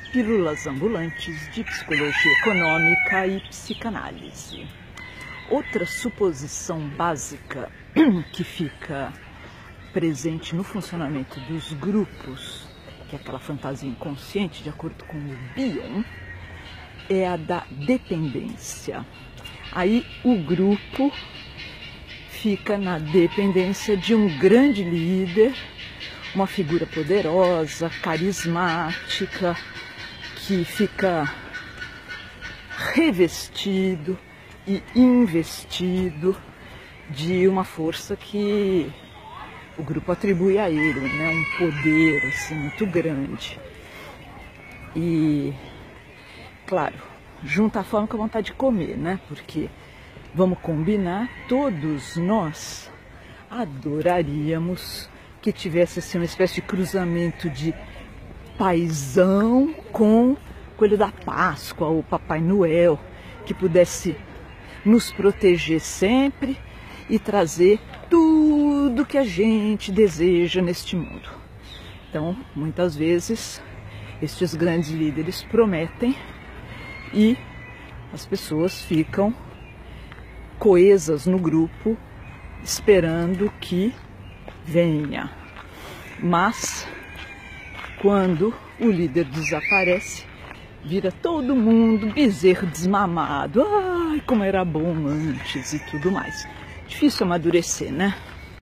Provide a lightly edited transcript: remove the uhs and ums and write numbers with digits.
Pílulas ambulantes de psicologia econômica e psicanálise. Outra suposição básica que fica presente no funcionamento dos grupos, que é aquela fantasia inconsciente, de acordo com o Bion, é a da dependência. Aí o grupo fica na dependência de um grande líder, uma figura poderosa, carismática, que fica revestido e investido de uma força que o grupo atribui a ele, né? Um poder assim, muito grande. E, claro, junta a fome com a vontade de comer, né? Porque, vamos combinar, todos nós adoraríamos que tivesse assim, uma espécie de cruzamento de paizão com Coelho da Páscoa ou Papai Noel, que pudesse nos proteger sempre e trazer tudo que a gente deseja neste mundo. Então, muitas vezes, estes grandes líderes prometem e as pessoas ficam coesas no grupo, esperando que venha. Mas, quando o líder desaparece, vira todo mundo bezerro desmamado. Ai, como era bom antes e tudo mais. Difícil amadurecer, né?